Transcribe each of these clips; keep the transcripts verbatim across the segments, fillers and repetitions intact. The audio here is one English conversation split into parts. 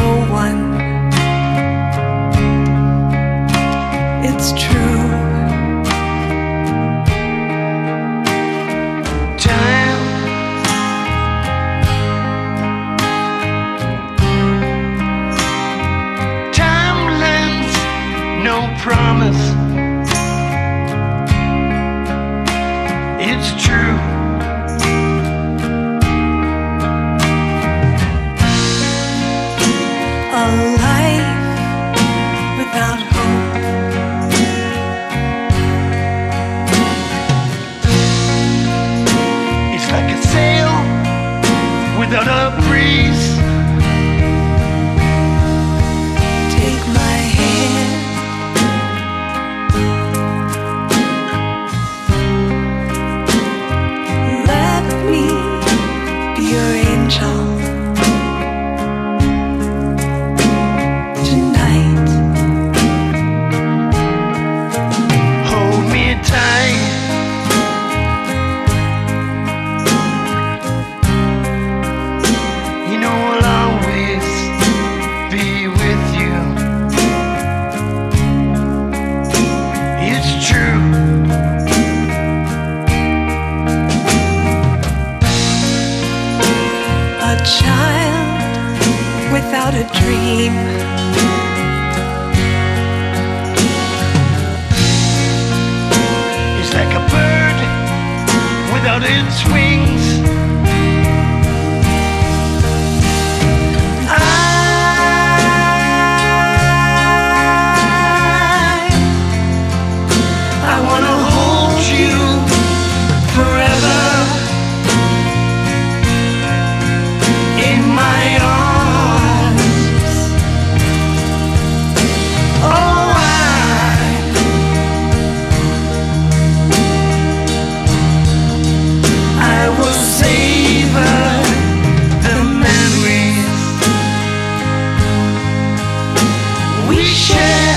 no one. It's true. Time, time lends no promise. It's true. A life without hope. It's like a sail without a breeze. Take my hand. Let me be your angel. Tonight. Hold me tight. You know I'll always be with you. It's true. A child without a dream. It's like a bird without its wings. I, I wanna hold you forever in my arms. Oh, I I will savor the memories we share.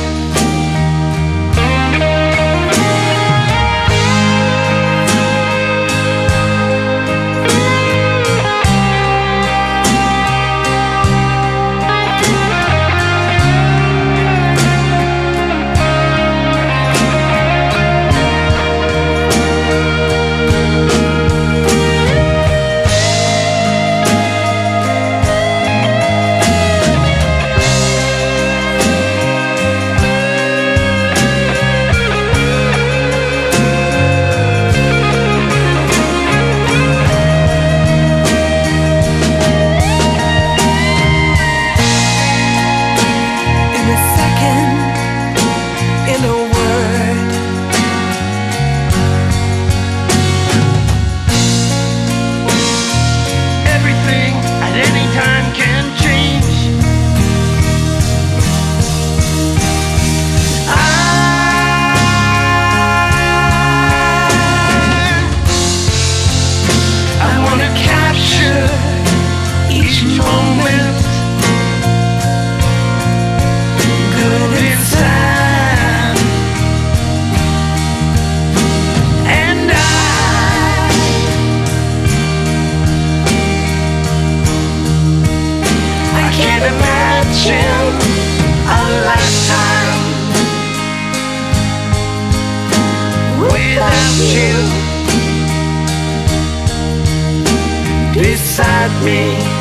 In a second, in a word. Everything at any time can change. I, I wanna capture each moment. Good inside. And I I can't imagine a lifetime without you beside me.